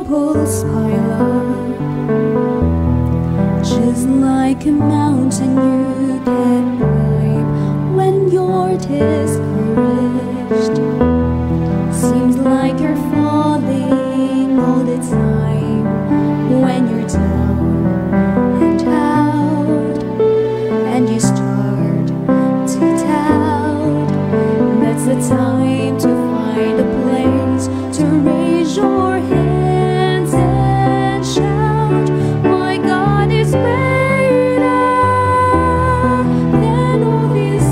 troubles pile up, just like a mountain you can climb when you're discouraged. Seems like you're falling all the time when you're down and out, and you start to doubt. That's the time to find a place to raise your hands and shout, my God is greater than all these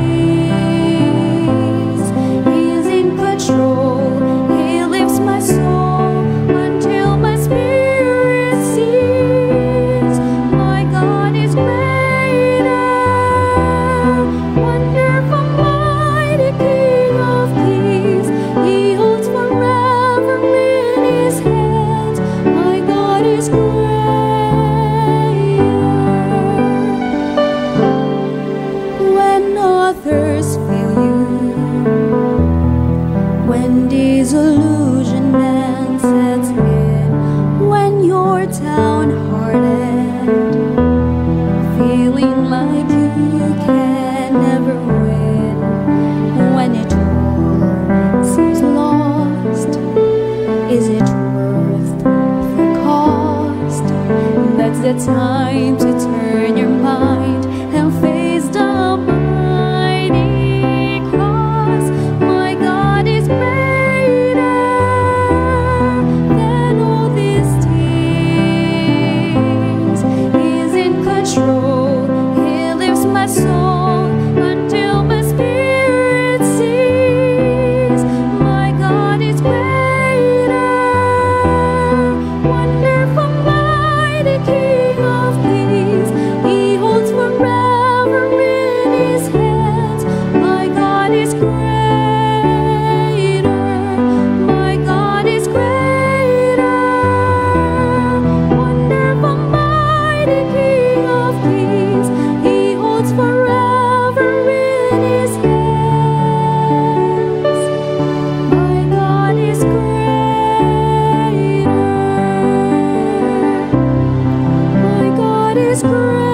things. He's in control, He lifts my soul until my spirit sings. My God is greater, wonderful, mighty King of Kings. He holds forever in His hands. My God is greater. When others fail you, when disillusionment sets in, when you're downhearted, feeling like you can never win, when it all seems lost, is it worth the cost? That's the time to turn your mind and face the mighty cross. My God is greater than all these things. He's in control, He lifts my soul until my spirit sings. My God is greater, wonderful, mighty King of Kings. He holds forever in His hands. My God is greater, my God is greater, wonderful, mighty King of Kings. He holds forever in His hands. My God is greater, my God is greater.